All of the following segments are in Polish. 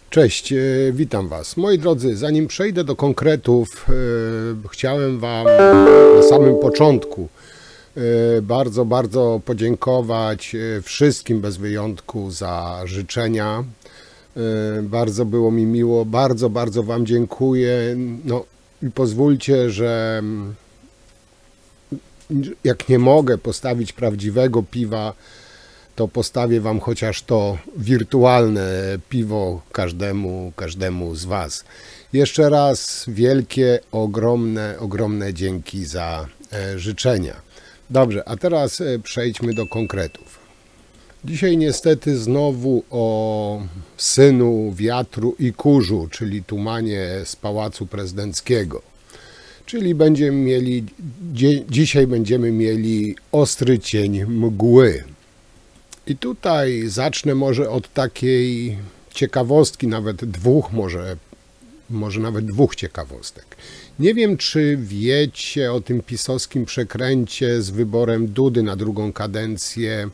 Cześć, witam Was. Moi drodzy, zanim przejdę do konkretów, chciałem Wam na samym początku bardzo podziękować wszystkim bez wyjątku za życzenia. Bardzo było mi miło, bardzo Wam dziękuję. No i pozwólcie, że jak nie mogę postawić prawdziwego piwa, to postawię Wam chociaż to wirtualne piwo każdemu z Was. Jeszcze raz wielkie, ogromne dzięki za życzenia. Dobrze, a teraz przejdźmy do konkretów. Dzisiaj niestety znowu o synu wiatru i kurzu, czyli tumanie z Pałacu Prezydenckiego. Czyli dzisiaj będziemy mieli ostry cień mgły. I tutaj zacznę może od takiej ciekawostki, nawet dwóch, może nawet dwóch ciekawostek. Nie wiem, czy wiecie o tym pisowskim przekręcie z wyborem Dudy na drugą kadencję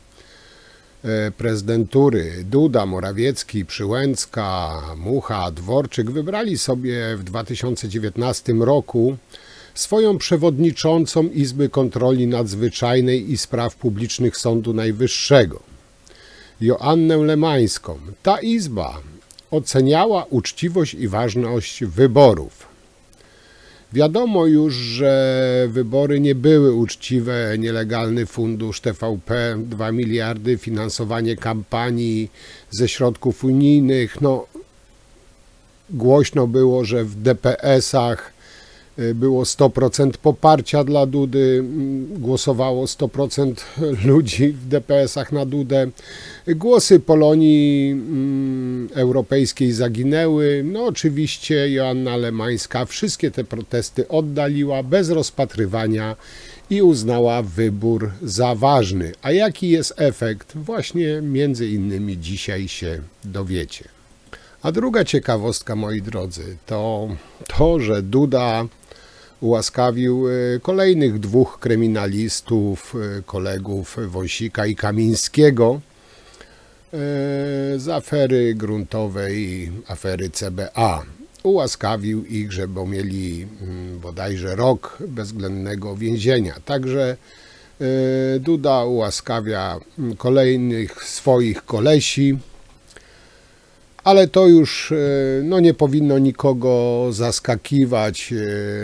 prezydentury. Duda, Morawiecki, Przyłębska, Mucha, Dworczyk wybrali sobie w 2019 roku swoją przewodniczącą Izby Kontroli Nadzwyczajnej i Spraw Publicznych Sądu Najwyższego, Joannę Lemańską. Ta izba oceniała uczciwość i ważność wyborów. Wiadomo już, że wybory nie były uczciwe, nielegalny fundusz TVP, 2 miliardy, finansowanie kampanii ze środków unijnych. No, głośno było, że w DPS-ach było 100% poparcia dla Dudy, głosowało 100% ludzi w DPS-ach na Dudę. Głosy Polonii Europejskiej zaginęły. No oczywiście Joanna Lemańska wszystkie te protesty oddaliła bez rozpatrywania i uznała wybór za ważny. A jaki jest efekt? Właśnie między innymi dzisiaj się dowiecie. A druga ciekawostka, moi drodzy, to, że Duda ułaskawił kolejnych dwóch kryminalistów, kolegów Wąsika i Kamińskiego z afery gruntowej i afery CBA. Ułaskawił ich, żeby mieli bodajże rok bezwzględnego więzienia. Także Duda ułaskawia kolejnych swoich kolesi. Ale to już no, nie powinno nikogo zaskakiwać.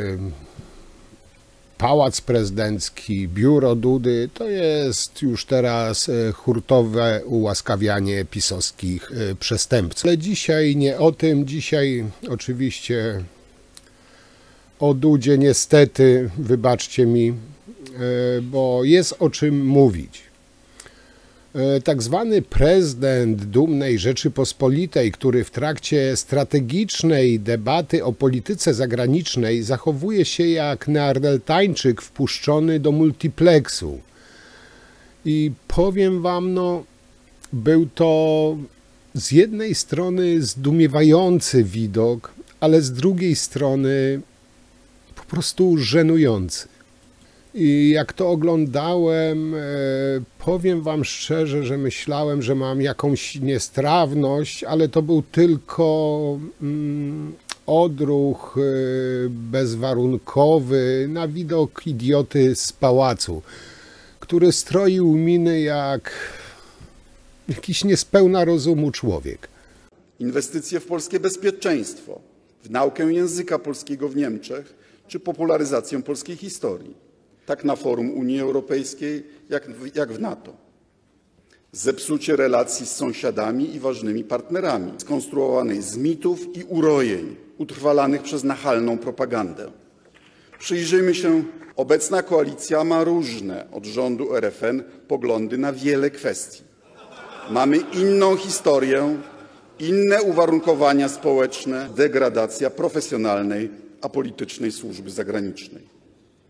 Pałac Prezydencki, biuro Dudy to jest już teraz hurtowe ułaskawianie pisowskich przestępców. Ale dzisiaj nie o tym, dzisiaj oczywiście o Dudzie niestety, wybaczcie mi, bo jest o czym mówić. Tak zwany prezydent dumnej Rzeczypospolitej, który w trakcie strategicznej debaty o polityce zagranicznej zachowuje się jak neandertalczyk wpuszczony do multiplexu. I powiem Wam, no, był to z jednej strony zdumiewający widok, ale z drugiej strony po prostu żenujący. I jak to oglądałem, powiem Wam szczerze, że myślałem, że mam jakąś niestrawność, ale to był tylko odruch bezwarunkowy na widok idioty z pałacu, który stroił miny jak jakiś niespełna rozumu człowiek. Inwestycje w polskie bezpieczeństwo, w naukę języka polskiego w Niemczech czy popularyzację polskiej historii. Tak na forum Unii Europejskiej, jak w NATO. Zepsucie relacji z sąsiadami i ważnymi partnerami, skonstruowanej z mitów i urojeń, utrwalanych przez nachalną propagandę. Przyjrzyjmy się, obecna koalicja ma różne od rządu RFN poglądy na wiele kwestii. Mamy inną historię, inne uwarunkowania społeczne, degradacja profesjonalnej, apolitycznej służby zagranicznej.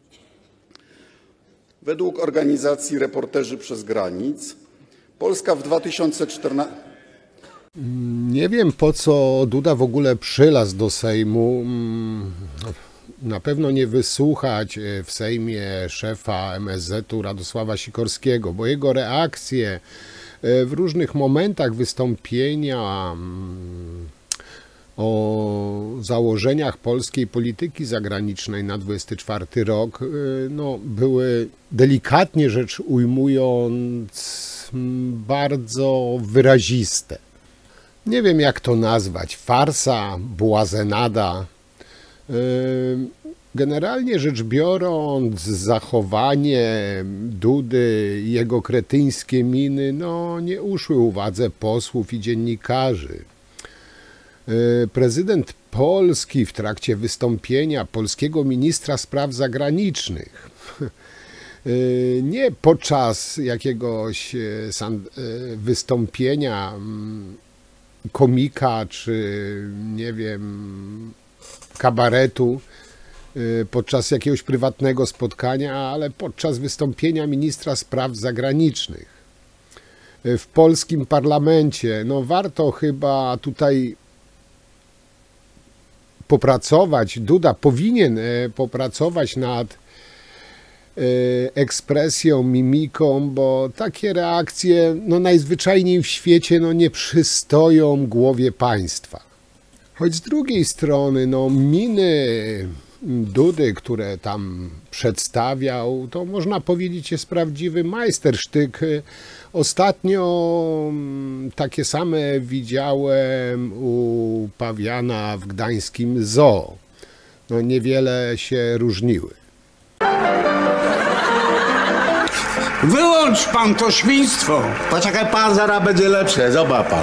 Według organizacji Reporterzy Bez Granic Polska w 2014... Nie wiem, po co Duda w ogóle przylazł do Sejmu. Na pewno nie wysłuchać w Sejmie szefa MSZ-u Radosława Sikorskiego, bo jego reakcje w różnych momentach wystąpienia o założeniach polskiej polityki zagranicznej na 24 rok no, były, delikatnie rzecz ujmując, bardzo wyraziste. Nie wiem, jak to nazwać, farsa, błazenada. Generalnie rzecz biorąc, zachowanie Dudy i jego kretyńskie miny no, nie uszły uwadze posłów i dziennikarzy. Prezydent Polski w trakcie wystąpienia polskiego ministra spraw zagranicznych, nie podczas jakiegoś wystąpienia komika czy nie wiem, kabaretu, podczas jakiegoś prywatnego spotkania, ale podczas wystąpienia ministra spraw zagranicznych w polskim parlamencie. No warto chyba tutaj popracować, Duda powinien popracować nad ekspresją, mimiką, bo takie reakcje no najzwyczajniej w świecie no nie przystoją głowie państwa. Choć z drugiej strony no miny Dudy, które tam przedstawiał, to można powiedzieć jest prawdziwy majstersztyk. Ostatnio takie same widziałem u pawiana w gdańskim zoo. No niewiele się różniły. Wyłącz pan to świństwo! Poczekaj pan, zaraz będzie lepsze, zobacz pan.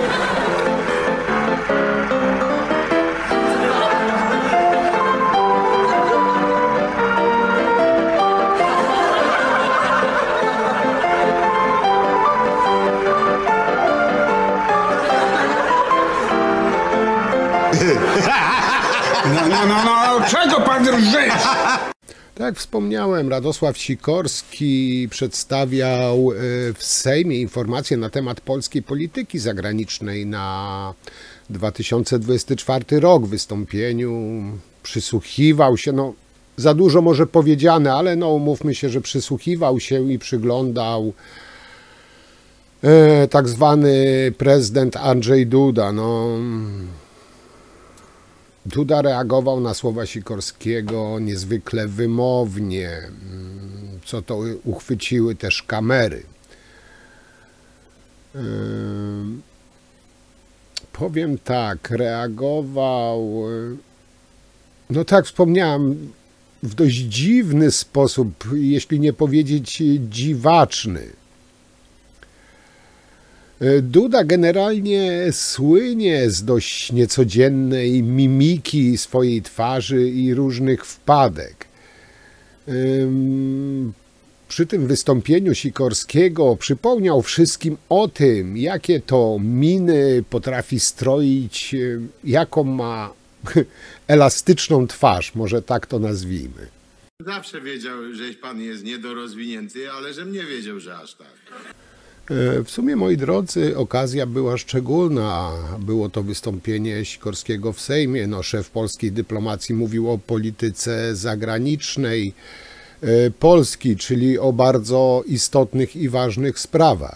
No, czego pan drżysz? Tak jak wspomniałem, Radosław Sikorski przedstawiał w Sejmie informacje na temat polskiej polityki zagranicznej na 2024 rok. W wystąpieniu przysłuchiwał się, no za dużo może powiedziane, ale no umówmy się, że przysłuchiwał się i przyglądał tak zwany prezydent Andrzej Duda. No, Duda reagował na słowa Sikorskiego niezwykle wymownie, co to uchwyciły też kamery. Powiem tak, reagował, no tak jak wspomniałem, w dość dziwny sposób, jeśli nie powiedzieć dziwaczny. Duda generalnie słynie z dość niecodziennej mimiki swojej twarzy i różnych wpadek. Przy tym wystąpieniu Sikorskiego przypomniał wszystkim o tym, jakie to miny potrafi stroić, jaką ma elastyczną twarz, może tak to nazwijmy. Zawsze wiedział, że pan jest niedorozwinięty, ale żem nie wiedział, że aż tak. W sumie, moi drodzy, okazja była szczególna. Było to wystąpienie Sikorskiego w Sejmie. No, szef polskiej dyplomacji mówił o polityce zagranicznej Polski, czyli o bardzo istotnych i ważnych sprawach.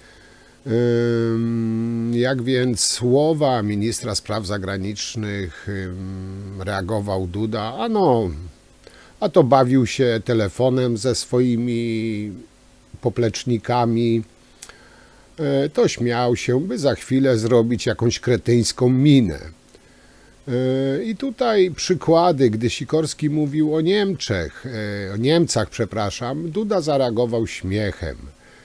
Jak więc słowa ministra spraw zagranicznych reagował Duda? A to bawił się telefonem ze swoimi poplecznikami, to śmiał się, by za chwilę zrobić jakąś kretyńską minę. I tutaj przykłady, gdy Sikorski mówił o Niemcach, Duda zareagował śmiechem.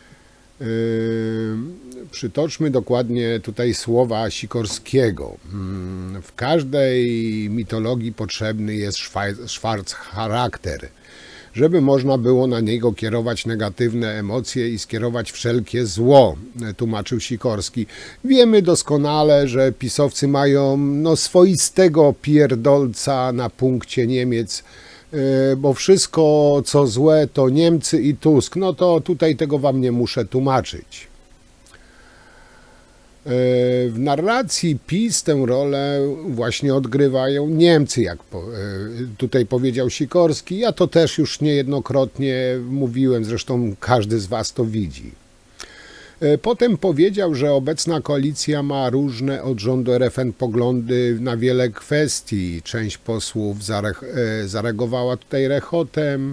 Przytoczmy dokładnie tutaj słowa Sikorskiego. W każdej mitologii potrzebny jest Schwarzcharakter, żeby można było na niego kierować negatywne emocje i skierować wszelkie zło, tłumaczył Sikorski. Wiemy doskonale, że pisowcy mają swoistego pierdolca na punkcie Niemiec, bo wszystko co złe to Niemcy i Tusk. No to tutaj tego wam nie muszę tłumaczyć. W narracji PiS tę rolę właśnie odgrywają Niemcy, jak tutaj powiedział Sikorski. Ja to też już niejednokrotnie mówiłem, zresztą każdy z was to widzi. Potem powiedział, że obecna koalicja ma różne od rządu RFN poglądy na wiele kwestii. Część posłów zareagowała tutaj rechotem.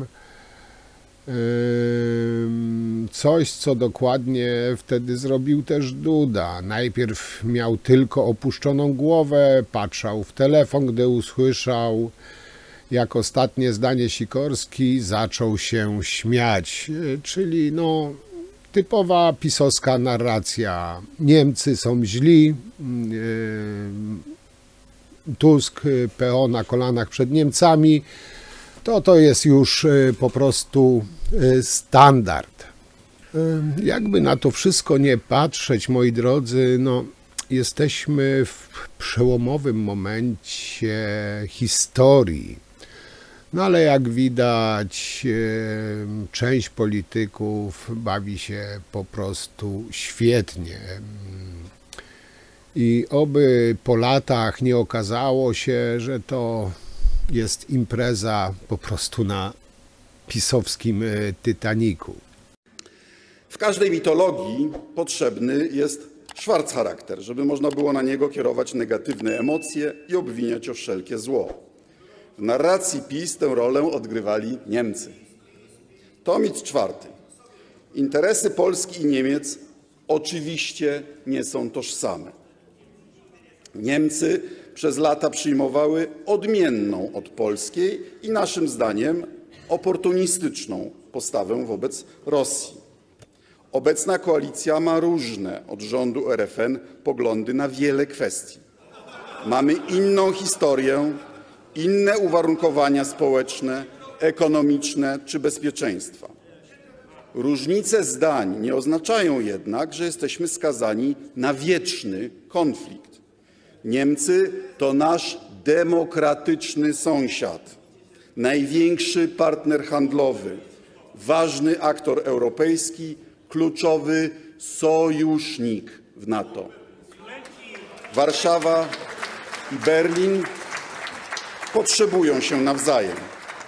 Coś, co dokładnie wtedy zrobił też Duda. Najpierw miał tylko opuszczoną głowę, patrzał w telefon, gdy usłyszał, jak ostatnie zdanie Sikorski, zaczął się śmiać. Czyli no, typowa pisowska narracja. Niemcy są źli, Tusk, PO na kolanach przed Niemcami. To jest już po prostu standard. Jakby na to wszystko nie patrzeć, moi drodzy, no, jesteśmy w przełomowym momencie historii. No ale jak widać, część polityków bawi się po prostu świetnie. I oby po latach nie okazało się, że to jest impreza po prostu na pisowskim Titanicu. W każdej mitologii potrzebny jest Schwarzcharakter, żeby można było na niego kierować negatywne emocje i obwiniać o wszelkie zło. W narracji PiS tę rolę odgrywali Niemcy. To mit czwarty. Interesy Polski i Niemiec oczywiście nie są tożsame. Niemcy przez lata przyjmowały odmienną od polskiej i naszym zdaniem oportunistyczną postawę wobec Rosji. Obecna koalicja ma różne od rządu RFN poglądy na wiele kwestii. Mamy inną historię, inne uwarunkowania społeczne, ekonomiczne czy bezpieczeństwa. Różnice zdań nie oznaczają jednak, że jesteśmy skazani na wieczny konflikt. Niemcy to nasz demokratyczny sąsiad, największy partner handlowy, ważny aktor europejski, kluczowy sojusznik w NATO. Warszawa i Berlin potrzebują się nawzajem.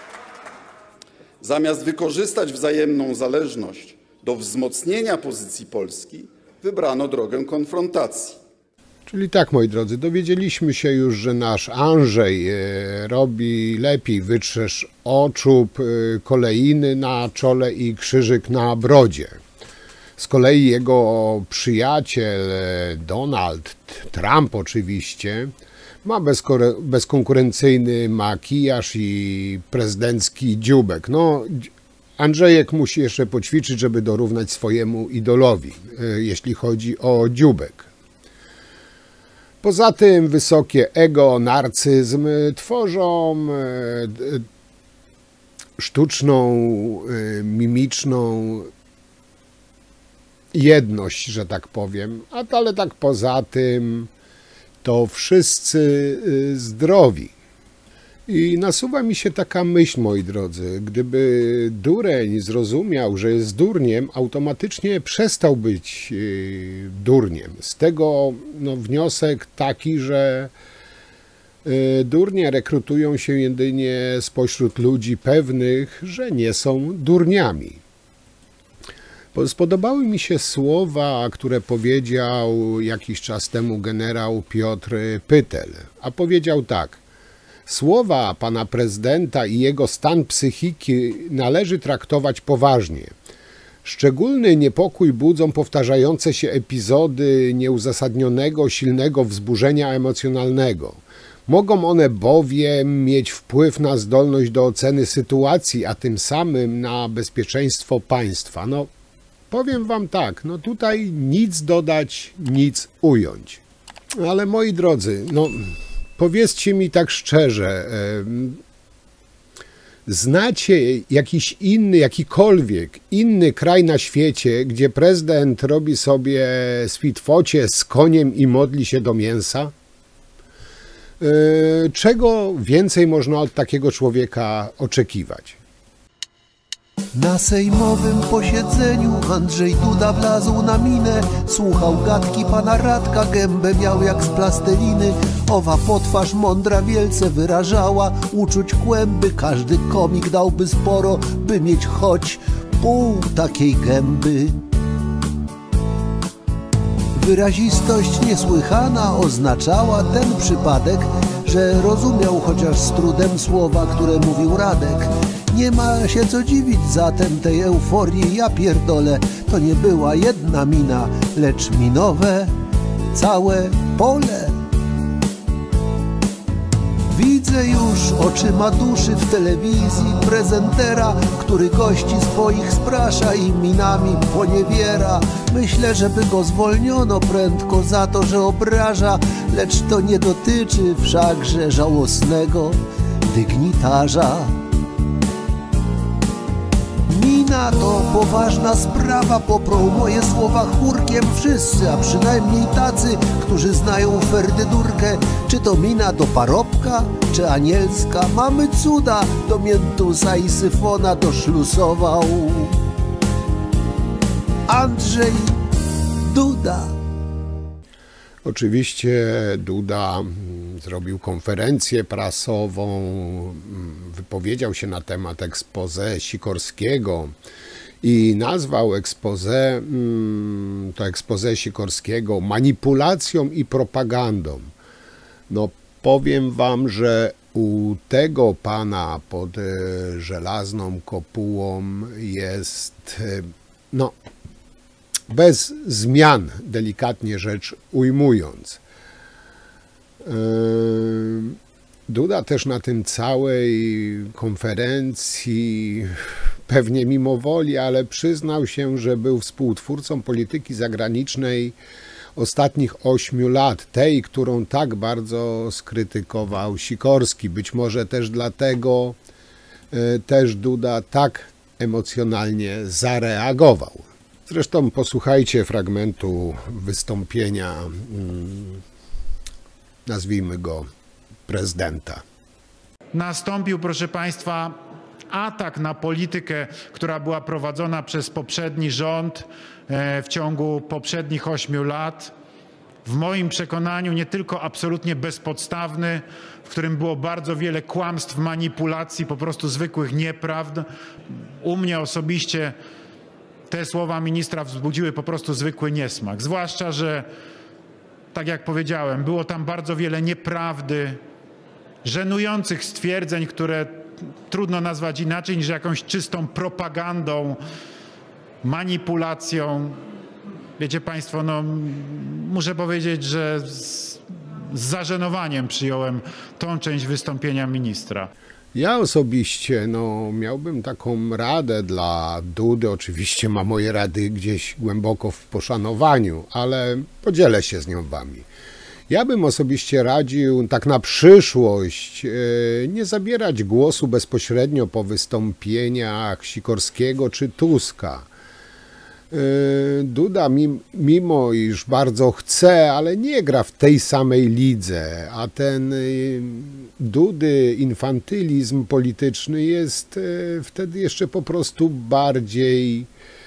Zamiast wykorzystać wzajemną zależność do wzmocnienia pozycji Polski, wybrano drogę konfrontacji. Czyli tak, moi drodzy, dowiedzieliśmy się już, że nasz Andrzej robi lepiej wytrzesz oczób, koleiny na czole i krzyżyk na brodzie. Z kolei jego przyjaciel Donald Trump oczywiście ma bezkonkurencyjny makijaż i prezydencki dzióbek. No, Andrzejek musi jeszcze poćwiczyć, żeby dorównać swojemu idolowi, jeśli chodzi o dzióbek. Poza tym wysokie ego, narcyzm tworzą sztuczną, mimiczną jedność, że tak powiem, ale tak poza tym to wszyscy zdrowi. I nasuwa mi się taka myśl, moi drodzy, gdyby dureń zrozumiał, że jest durniem, automatycznie przestał być durniem. Z tego wniosek taki, że durnie rekrutują się jedynie spośród ludzi pewnych, że nie są durniami. Spodobały mi się słowa, które powiedział jakiś czas temu generał Piotr Pytel, a powiedział tak: słowa pana prezydenta i jego stan psychiki należy traktować poważnie. Szczególny niepokój budzą powtarzające się epizody nieuzasadnionego, silnego wzburzenia emocjonalnego. Mogą one bowiem mieć wpływ na zdolność do oceny sytuacji, a tym samym na bezpieczeństwo państwa. No, powiem wam tak, no tutaj nic dodać, nic ująć. Ale moi drodzy, no powiedzcie mi tak szczerze, znacie jakikolwiek inny kraj na świecie, gdzie prezydent robi sobie switwocie z koniem i modli się do mięsa? Czego więcej można od takiego człowieka oczekiwać? Na sejmowym posiedzeniu Andrzej Duda wlazł na minę. Słuchał gadki pana Radka, gębę miał jak z plasteliny. Owa potwarz mądra wielce wyrażała uczuć kłęby. Każdy komik dałby sporo, by mieć choć pół takiej gęby. Wyrazistość niesłychana oznaczała ten przypadek, że rozumiał chociaż z trudem słowa, które mówił Radek. Nie ma się co dziwić zatem tej euforii, ja pierdolę, to nie była jedna mina, lecz minowe całe pole. Widzę już oczyma duszy w telewizji prezentera, który gości swoich sprasza i minami poniewiera. Myślę, żeby go zwolniono prędko za to, że obraża, lecz to nie dotyczy wszakże żałosnego dygnitarza. Mina to poważna sprawa, poprą moje słowa chórkiem wszyscy, a przynajmniej tacy, którzy znają Ferdydurkę. Czy to mina do parobka, czy anielska? Mamy cuda, do Miętusa i Syfona doszlusował Andrzej Duda. Oczywiście Duda zrobił konferencję prasową, wypowiedział się na temat expose Sikorskiego i nazwał to expose Sikorskiego manipulacją i propagandą. No powiem wam, że u tego pana pod żelazną kopułą jest bez zmian, delikatnie rzecz ujmując. Duda też na tym całej konferencji, pewnie mimo woli, ale przyznał się, że był współtwórcą polityki zagranicznej ostatnich 8 lat, tej, którą tak bardzo skrytykował Sikorski. Być może też dlatego też Duda tak emocjonalnie zareagował. Zresztą posłuchajcie fragmentu wystąpienia, nazwijmy go, prezydenta. Nastąpił, proszę Państwa, atak na politykę, która była prowadzona przez poprzedni rząd w ciągu poprzednich 8 lat. W moim przekonaniu nie tylko absolutnie bezpodstawny, w którym było bardzo wiele kłamstw, manipulacji, po prostu zwykłych nieprawd. U mnie osobiście te słowa ministra wzbudziły po prostu zwykły niesmak. Zwłaszcza, że tak jak powiedziałem, było tam bardzo wiele nieprawdy, żenujących stwierdzeń, które trudno nazwać inaczej niż jakąś czystą propagandą, manipulacją. Wiecie Państwo, muszę powiedzieć, że z zażenowaniem przyjąłem tą część wystąpienia ministra. Ja osobiście miałbym taką radę dla Dudy. Oczywiście ma moje rady gdzieś głęboko w poszanowaniu, ale podzielę się z nią wami. Ja bym osobiście radził tak na przyszłość nie zabierać głosu bezpośrednio po wystąpieniach Sikorskiego czy Tuska. Duda mimo iż bardzo chce, ale nie gra w tej samej lidze, a ten Dudy infantylizm polityczny jest wtedy jeszcze po prostu bardziej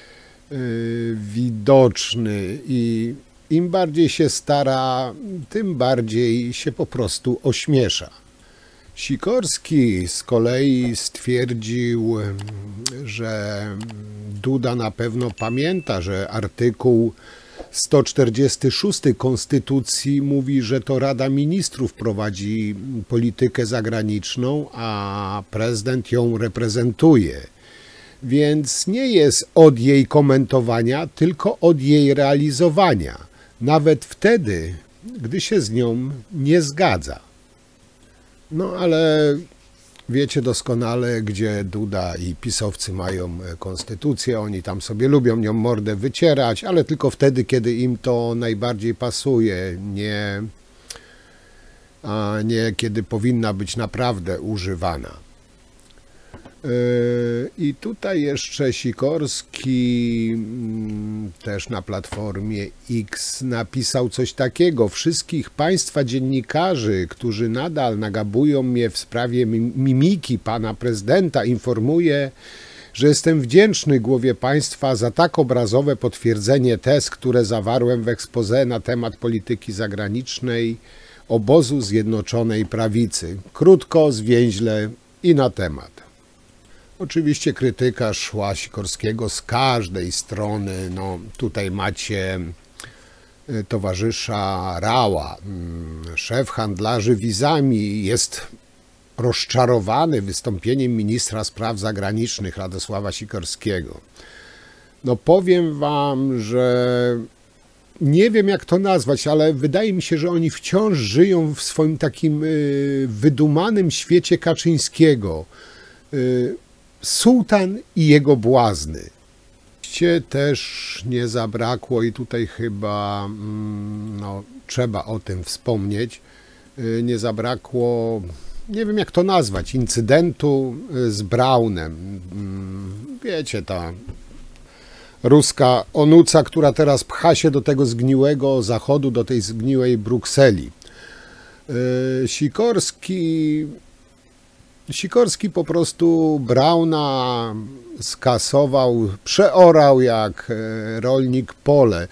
widoczny i im bardziej się stara, tym bardziej się po prostu ośmiesza. Sikorski z kolei stwierdził, że Duda na pewno pamięta, że artykuł 146 Konstytucji mówi, że to Rada Ministrów prowadzi politykę zagraniczną, a prezydent ją reprezentuje. Więc nie jest od jej komentowania, tylko od jej realizowania. Nawet wtedy, gdy się z nią nie zgadza. No ale wiecie doskonale, gdzie Duda i pisowcy mają konstytucję, oni tam sobie lubią nią mordę wycierać, ale tylko wtedy, kiedy im to najbardziej pasuje, a nie kiedy powinna być naprawdę używana. I tutaj jeszcze Sikorski też na Platformie X napisał coś takiego: wszystkich państwa dziennikarzy, którzy nadal nagabują mnie w sprawie mimiki pana prezydenta, informuję, że jestem wdzięczny głowie państwa za tak obrazowe potwierdzenie tez, które zawarłem w exposé na temat polityki zagranicznej obozu Zjednoczonej Prawicy. Krótko, zwięźle i na temat. Oczywiście krytyka szła Sikorskiego z każdej strony. Tutaj macie towarzysza Rała, szef handlarzy wizami, jest rozczarowany wystąpieniem ministra spraw zagranicznych Radosława Sikorskiego. No powiem wam, że nie wiem jak to nazwać, ale wydaje mi się, że oni wciąż żyją w swoim takim wydumanym świecie Kaczyńskiego. Sułtan i jego błazny. Też nie zabrakło i tutaj chyba no, trzeba o tym wspomnieć, nie zabrakło, nie wiem jak to nazwać, incydentu z Braunem. Wiecie, ta ruska onuca, która teraz pcha się do tego zgniłego Zachodu, do tej zgniłej Brukseli. Sikorski po prostu Brauna skasował, przeorał jak rolnik pole.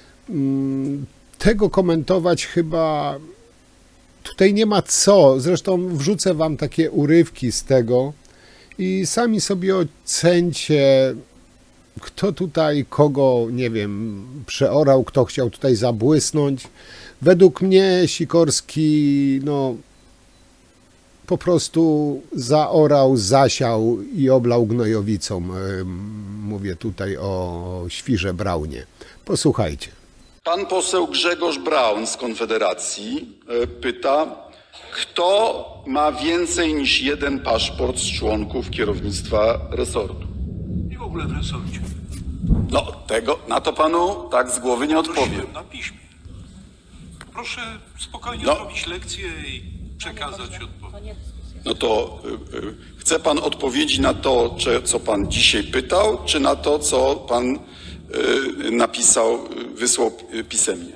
Tego komentować chyba tutaj nie ma co. Zresztą wrzucę wam takie urywki z tego i sami sobie ocencie, kto tutaj kogo, nie wiem, przeorał, kto chciał tutaj zabłysnąć. Według mnie Sikorski, no, po prostu zaorał, zasiał i oblał gnojowicą. Mówię tutaj o świrze Braunie. Posłuchajcie. Pan poseł Grzegorz Braun z Konfederacji pyta, kto ma więcej niż jeden paszport z członków kierownictwa resortu? I w ogóle w resorcie. No, na to panu tak z głowy nie odpowiem. Prosiłem na piśmie. Proszę spokojnie No. zrobić lekcję i przekazać odpowiedź. No to chce pan odpowiedzi na to, co pan dzisiaj pytał, czy na to, co pan napisał, wysłał pisemnie?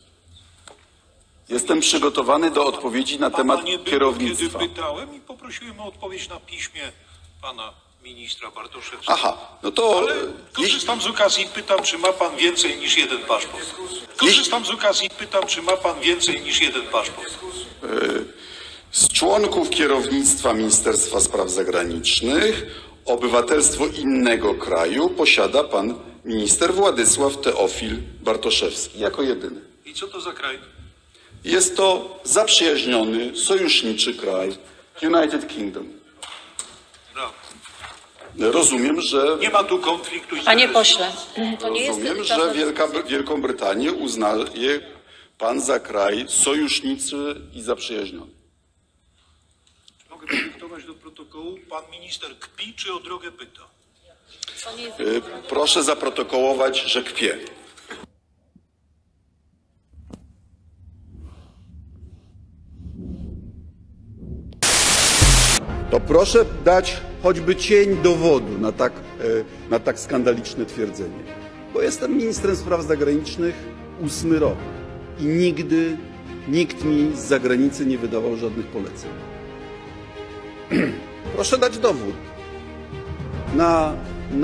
Jestem przygotowany do odpowiedzi na temat Pana nie było, kierownictwa. kiedy pytałem i poprosiłem o odpowiedź na piśmie pana ministra Bartoszewskiego. Aha, no to Ale korzystam z okazji i pytam, czy ma pan więcej niż jeden paszport. Korzystam z okazji i pytam, czy ma pan więcej niż jeden paszport. z członków kierownictwa Ministerstwa Spraw Zagranicznych obywatelstwo innego kraju posiada pan minister Władysław Teofil Bartoszewski jako jedyny. I co to za kraj? Jest to zaprzyjaźniony, sojuszniczy kraj, United Kingdom. Brawo. Rozumiem, że Nie ma tu konfliktu Panie interesów. pośle, to nie jest rozumiem, czas na że dyskusję. Wielką Brytanię uznaje pan za kraj sojuszniczy i zaprzyjaźniony. Mogę podyktować do protokołu. Pan minister kpi, czy o drogę pyta? To nie jest... Proszę zaprotokołować, że kpię. To proszę dać choćby cień dowodu na tak skandaliczne twierdzenie. Bo jestem ministrem spraw zagranicznych 8 rok i nigdy nikt mi z zagranicy nie wydawał żadnych poleceń. Proszę dać dowód nie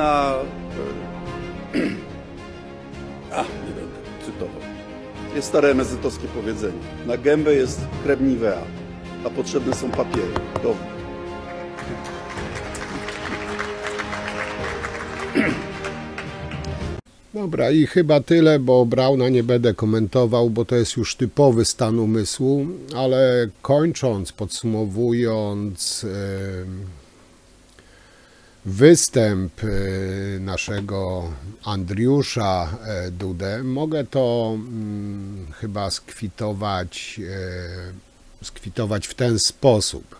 będę cytował. Jest stare MSZ-owskie powiedzenie. Na gębę jest krew Nivea, a potrzebne są papiery. Dowód. Dobra, i chyba tyle, bo Brauna nie będę komentował, bo to jest już typowy stan umysłu, ale kończąc, podsumowując występ naszego Andriusza Dudę, mogę to chyba skwitować w ten sposób.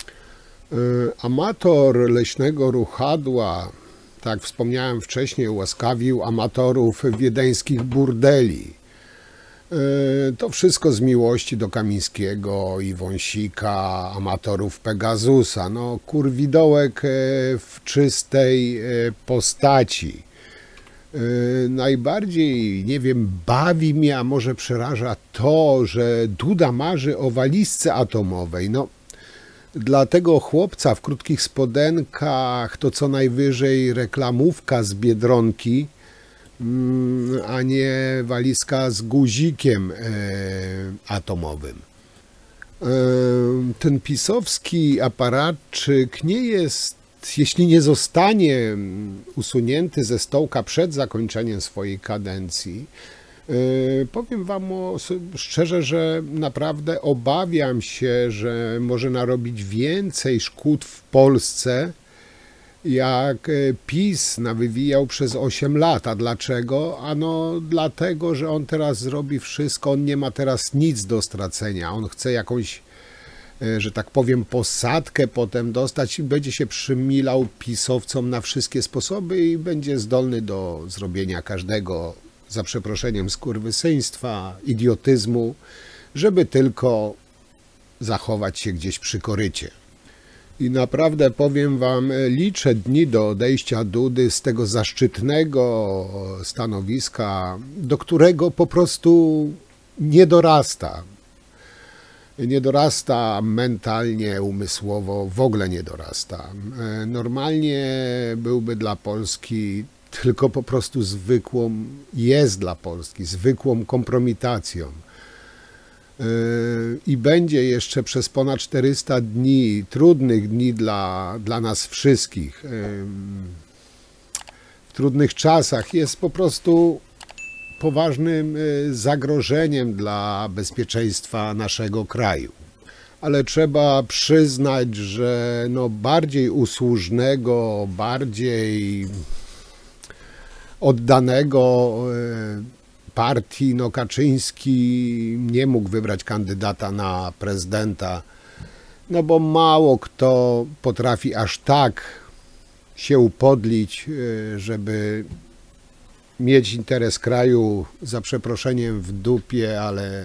Amator leśnego ruchadła, tak wspomniałem wcześniej, ułaskawił amatorów wiedeńskich burdeli. To wszystko z miłości do Kamińskiego i Wąsika, amatorów Pegasusa. No, kurwidołek w czystej postaci. Najbardziej, nie wiem, bawi mnie, a może przeraża to, że Duda marzy o walizce atomowej. No, dla tego chłopca w krótkich spodenkach to co najwyżej reklamówka z Biedronki, a nie walizka z guzikiem atomowym. Ten pisowski aparatczyk nie jest, jeśli nie zostanie usunięty ze stołka przed zakończeniem swojej kadencji, Powiem wam szczerze, że naprawdę obawiam się, że może narobić więcej szkód w Polsce, jak PiS nawywijał przez 8 lat. A dlaczego? Ano dlatego, że on teraz zrobi wszystko, on nie ma teraz nic do stracenia. On chce jakąś, że tak powiem, posadkę potem dostać i będzie się przymilał pisowcom na wszystkie sposoby i będzie zdolny do zrobienia każdego, za przeproszeniem, skurwysyństwa, idiotyzmu, żeby tylko zachować się gdzieś przy korycie. I powiem wam, liczę dni do odejścia Dudy z tego zaszczytnego stanowiska, do którego po prostu nie dorasta. Nie dorasta mentalnie, umysłowo, w ogóle nie dorasta. Normalnie byłby dla Polski tylko po prostu jest dla Polski zwykłą kompromitacją. I będzie jeszcze przez ponad 400 dni, trudnych dni dla nas wszystkich, w trudnych czasach, jest po prostu poważnym zagrożeniem dla bezpieczeństwa naszego kraju. Ale trzeba przyznać, że bardziej usłużnego, bardziej oddanego partii Kaczyński nie mógł wybrać kandydata na prezydenta, bo mało kto potrafi aż tak się upodlić, żeby mieć interes kraju, za przeproszeniem, w dupie, ale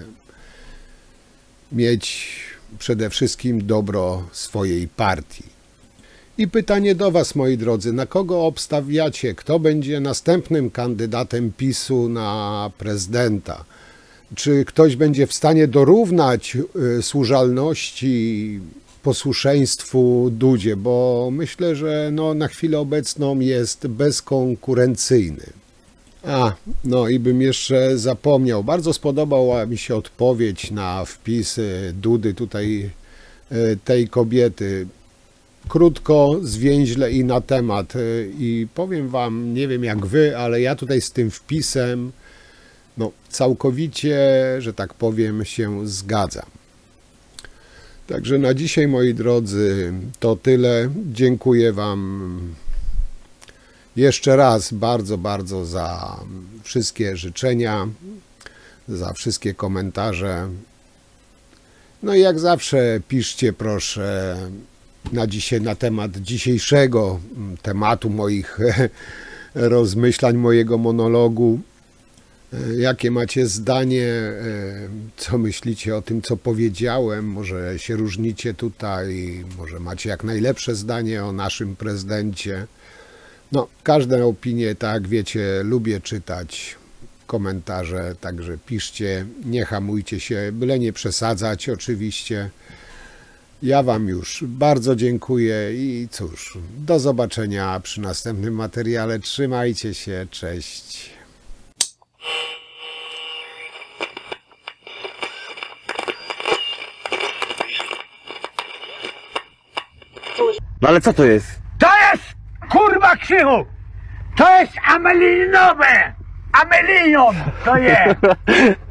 mieć przede wszystkim dobro swojej partii. I pytanie do was, moi drodzy, na kogo obstawiacie? Kto będzie następnym kandydatem PiS-u na prezydenta? Czy ktoś będzie w stanie dorównać służalności, posłuszeństwu Dudzie? Bo myślę, że na chwilę obecną jest bezkonkurencyjny. I bym jeszcze zapomniał. Bardzo spodobała mi się odpowiedź na wpis Dudy tutaj, tej kobiety. Krótko, zwięźle i na temat. I powiem wam, nie wiem jak wy, ale ja tutaj z tym wpisem całkowicie, że tak powiem, się zgadzam. Także na dzisiaj, moi drodzy, to tyle. Dziękuję wam jeszcze raz bardzo, bardzo za wszystkie życzenia, za wszystkie komentarze. I jak zawsze piszcie, proszę, na temat dzisiejszego tematu moich rozmyślań, mojego monologu. Jakie macie zdanie, co myślicie o tym, co powiedziałem? Może się różnicie tutaj, może macie jak najlepsze zdanie o naszym prezydencie. Każde opinie, tak jak wiecie, lubię czytać komentarze, także piszcie, nie hamujcie się, byle nie przesadzać oczywiście. Ja wam już bardzo dziękuję i cóż, do zobaczenia przy następnym materiale. Trzymajcie się, cześć. Ale co to jest? To jest, kurwa, Krzychu! To jest amelinowe! Amelion to jest!